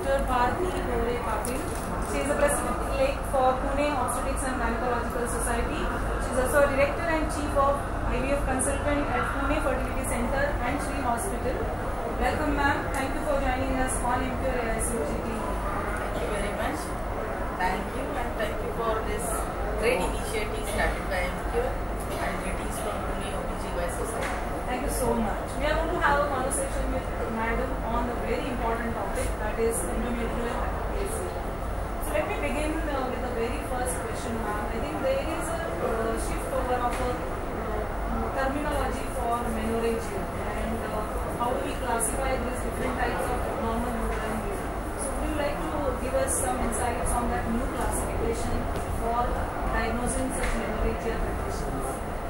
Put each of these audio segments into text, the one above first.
Dr. Bharati Dhore Patil. She is the president-elect for Pune Obstetrics and Gynecological Society. She is also Director and Chief of IVF Consultant at Pune Fertility Center and Shri Hospital. Welcome, ma'am. Thank you for joining us on Emcure AICOG team. Thank you very much. Thank you, and thank you for this great initiative started by Emcure, and greetings from Pune OBGY Society. Thank you so much. We are going to have a conversation with Madam on a very important topic, that is endometrial hyperplasia. So let me begin with the very first question, ma'am. I think there is a shift over of a terminology for menorrhagia, and how do we classify these different types of normal uterine bleeding? So would you like to give us some insights on that new classification for diagnosing such menorrhagia conditions?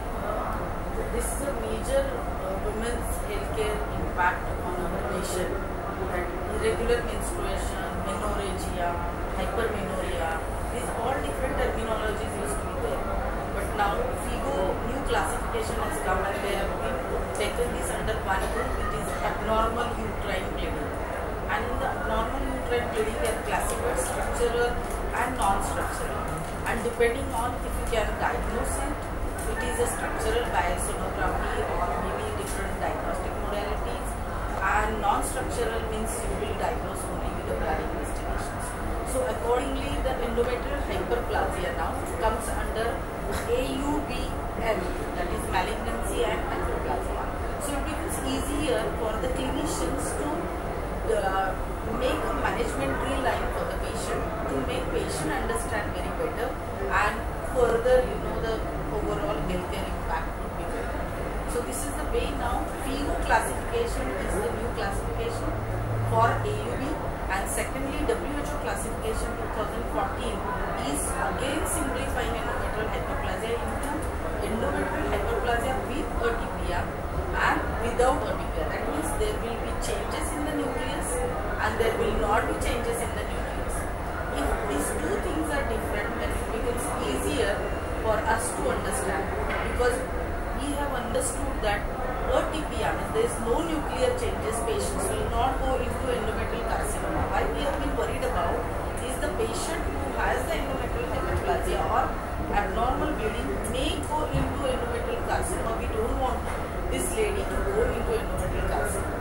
This is a major women's healthcare impact on our nation. That irregular menstruation, menorrhagia, hypermenorrhea, these all different terminologies used to be there. But now FIGO new classification has come, and they have been taken this under one group, which is abnormal uterine bleeding. And in the abnormal uterine bleeding, they are classified structural and non-structural. And depending on if you can diagnose it, it is a structural by sonography or maybe different diagnostic modalities, and non-structural means you will diagnose only with the blood investigations. So accordingly, the endometrial hyperplasia now comes under AUBM, that is malignancy and hyperplasia. So it becomes easier for the clinicians to make a management line for the patient, to make patient understand very better, and further the overall healthcare impact would be better. So this is the way now. FIGO classification is the new classification for AUB, and secondly WHO classification 2014 is again simplifying endometrial hyperplasia into endometrial hyperplasia with urticaria and without urticaria. That means there will be changes in the nucleus and there will not be changes in the nucleus. If these two things are different, then it becomes easier for us to understand, because we have understood that urticaria means there is no nuclear changes, patients will not go into endometrial carcinoma. Why we have been worried about is the patient who has the endometrial hyperplasia or abnormal bleeding may go into endometrial carcinoma. We don't want this lady to go into endometrial carcinoma.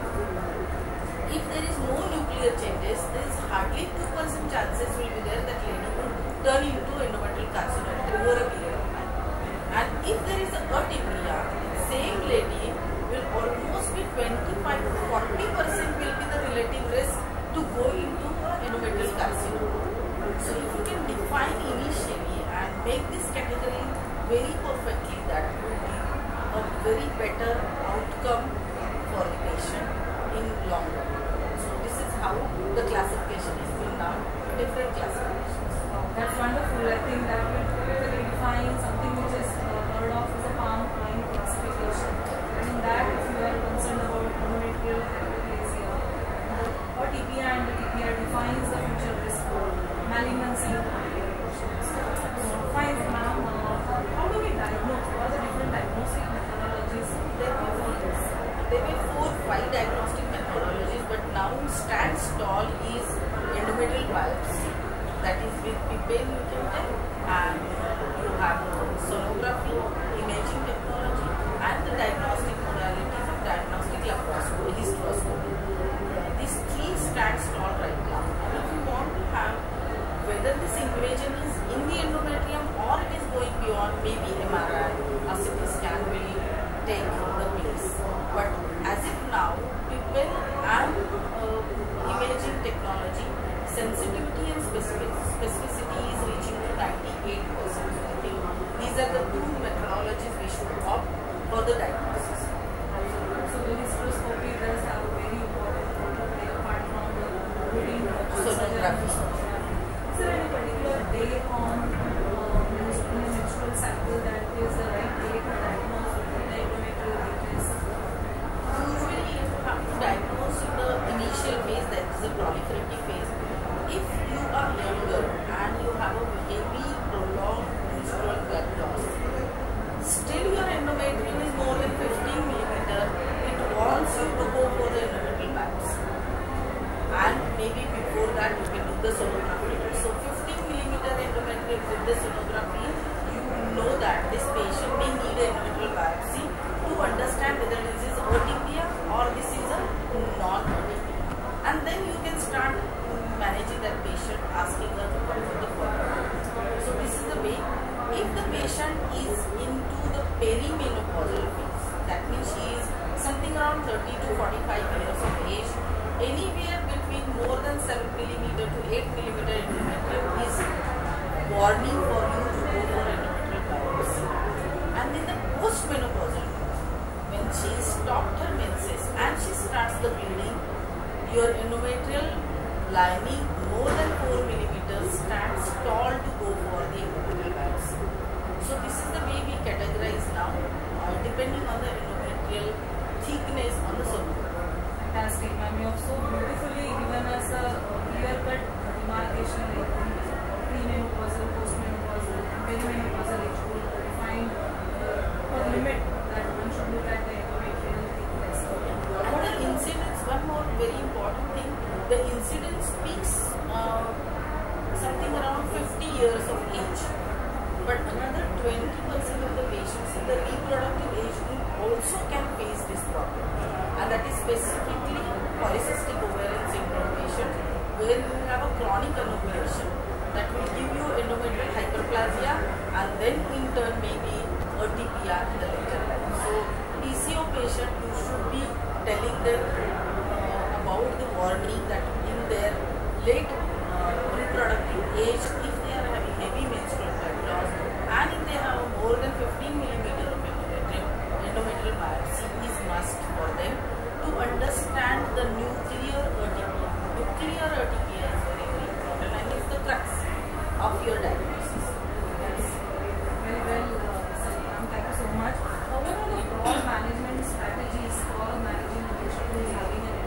If there is no nuclear changes, there is hardly 2% chances will be there that lady will turn into endometrial carcinoma over a period of time. And if there is a urticaria, same lady will almost be 25 to 40% will be the relative risk to go into endometrial carcinoma. So if you can define initially and make this category very perfectly, that will be a very better outcome for the patient in long run. So this is how the classification is being now, different classifications. That's wonderful. I think that will typically define something which is heard of as a palm line classification. And in that, if you are concerned about endometrial hyperplasia, or TPI and the TPI defines the future risk for malignancy complications. So, fine, ma'am. How do we diagnose? What are the different diagnostic methodologies? There were 4-5 diagnostic methodologies, but now stands tall is endometrial biopsy. That is with PIPEN you can tell, and you have sonography, imaging technology, and the diagnostic modalities of diagnostic laparoscopy, hysteroscopy. These 3 stands tall right now. And if you want to have whether this invasion is in the endometrium or it is going beyond, maybe MRI, a CT scan will take the place. But as of now, PIPEN and imaging technology, sensitivity and specificity is reaching to 98%. I think these are the 2 methodologies we should opt for the diagnosis. So the hysteroscopy does have a very important role to play apart from the routine sonography. Is there any particular day on the menstrual cycle that is the right day to diagnose the endometrial weakness? Usually you have to diagnose in the initial phase, that is the proliferative phase. If you are younger and you have a heavy prolonged menstrual blood loss, still your endometrium is more than 15 mm, it wants you to go for the endometrial biopsy. And maybe maybe before that you can do the sonography. So 15 millimeter endometrium with the sonography, you know that this patient may need an endometrial biopsy to understand whether this is urticaria or this is a non-urticaria. And then you can start managing that patient, asking her to come for the follow-up. So this is the way. If the patient is into the perimenopausal phase, that means she is something around 30 to 45 years of age, anywhere between more than 7 millimeter to 8 millimeter endometrium is warning for you to go for endometrial biopsy. And in the postmenopausal phase, when she stopped her menses and she starts the bleeding, your endometrial lining more than 4 millimeters stands tall to go for the endometrial biopsy. So this is the way we categorize now, depending on the endometrial thickness on the sonography. Fantastic, ma'am. You have so beautifully given us a clear-cut demarcation like premenopausal, postmenopausal, and perimenopausal age group, defined or limit that one should look at the endometrial thickness. Another incidence, one more very important thing, the incidence peaks something around 50 years of age. But another 20% of the patients in the reproductive age group also can face this problem. And that is specifically polycystic ovarian syndrome patient, where you have a chronic anovulation that will give you endometrial hyperplasia and then in turn maybe urticaria in the later life. So PCO patient, you should be telling them about the warning that in their late reproductive age, if they are having heavy menstrual blood loss and if they have more than 15 millimeter of endometrial biopsy is must for them to understand the nuclear urticaria. Nuclear urticaria is very, very important and is the crux of your diagnosis. Yes, very well said, ma'am. Thank you so much. What are the broad management strategies for managing a patient who is having an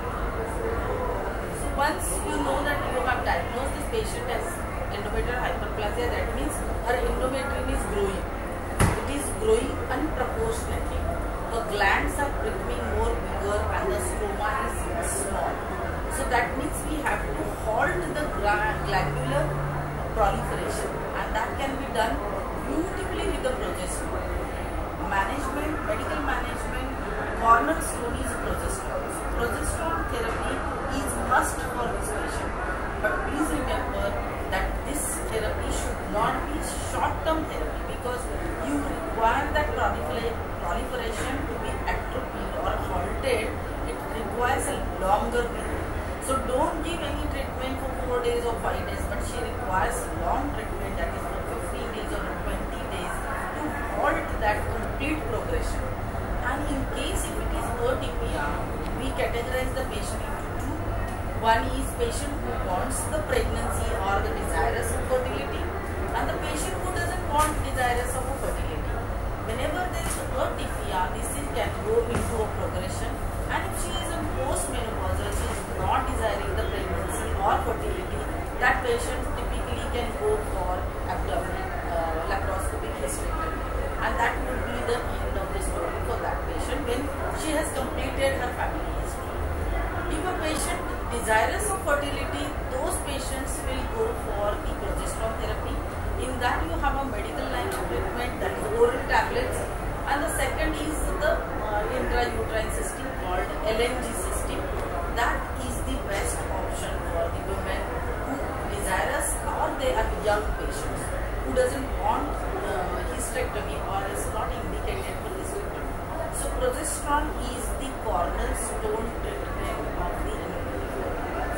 endometrial? So once you know that you have diagnosed this patient as endometrial hyperplasia, that means her endometrium is growing. It is growing unproportionately. The glands are becoming more bigger and the stroma is small. So that means we have to halt the glandular proliferation, and that can be done beautifully with the progesterone. Management, medical management, cornerstone is progesterone. So progesterone therapy is must for this patient. But please remember that this therapy should not be short-term therapy, because you require that proliferation to be atrophied or halted. It requires a longer period. So don't give any treatment for 4 days or 5 days, but she requires long treatment, that is for 15 days or 20 days to halt that complete progression. And in case if it is urticaria, we categorize the patient into two. One is patient who wants the pregnancy or the desirous of fertility, and the patient who doesn't want desirous of fertility. Whenever there is urticaria, this can go into a progression, and if she is in postmenopausal, she is not desiring the pregnancy or fertility, that patient typically can go for abdominal laparoscopic hysterectomy, and that would be the end of the story for that patient when she has completed her family history. If a patient desirous of fertility, those patients will go for the progesterone therapy. In that you have a medical line of treatment, that is oral tablets, and the second is the intrauterine system called LNG system. That is the best option for the women who desirous or they are young patients who doesn't want hysterectomy or is not indicated for hysterectomy. So progesterone is the cornerstone treatment of the endometrial.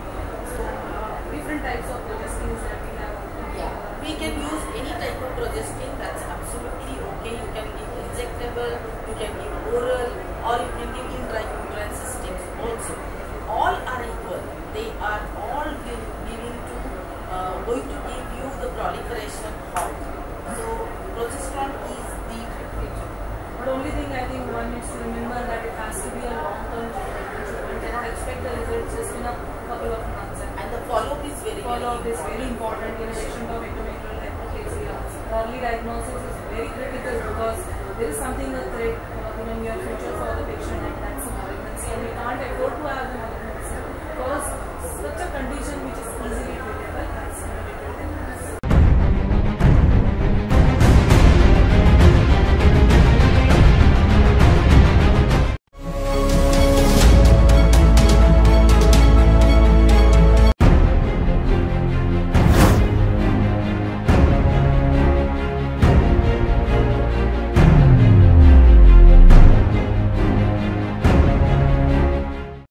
So different types of progestins that we have. Yeah, we can use any type of progestin, that's absolutely okay. You can give injectable, you can give oral, or you can give intrauterine systems also. All are equal. They are all going to give you the proliferation halt. So progesterone is the treatment. But only thing I think one needs to remember that it has to be a long-term treatment. One cannot expect the results just in a couple of months. And the follow-up is very important in a patient of endometrial hyperplasia. Early diagnosis is very critical, because there is something a threat in your future for the patient, and that's a malignancy, and we can't afford to have